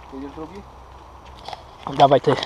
Jedziesz drugi? Dawaj ty.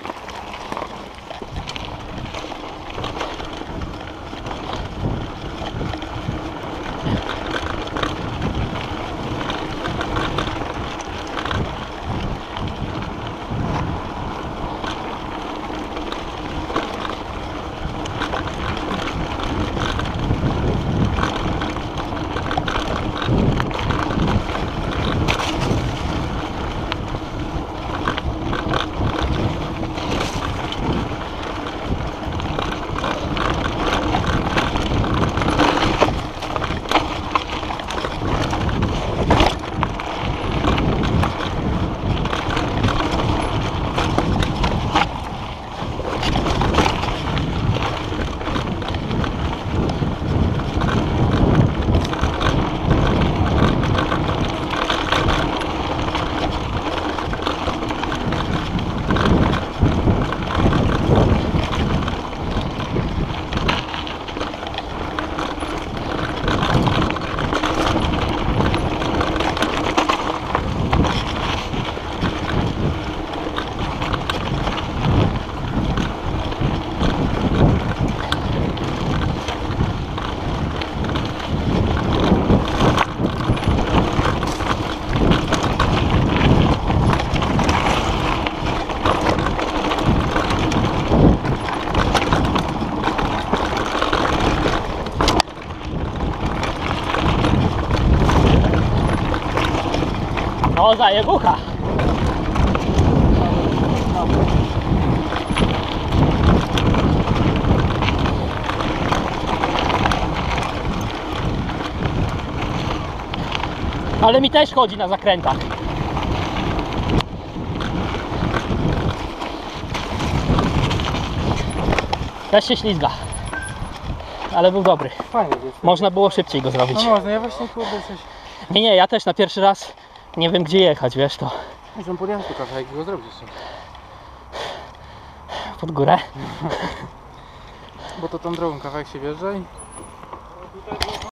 O, zajebucha! Ale mi też chodzi na zakrętach. Też się ślizga. Ale był dobry. Fajnie jest. Można było szybciej go zrobić. No można, ja właśnie kurde coś... Nie, ja też na pierwszy raz nie wiem gdzie jechać, wiesz to. Muszę podjechać tu kawałek i go zrobić jeszcze. Pod górę. Bo to tą drogą kawałek się wjeżdża i...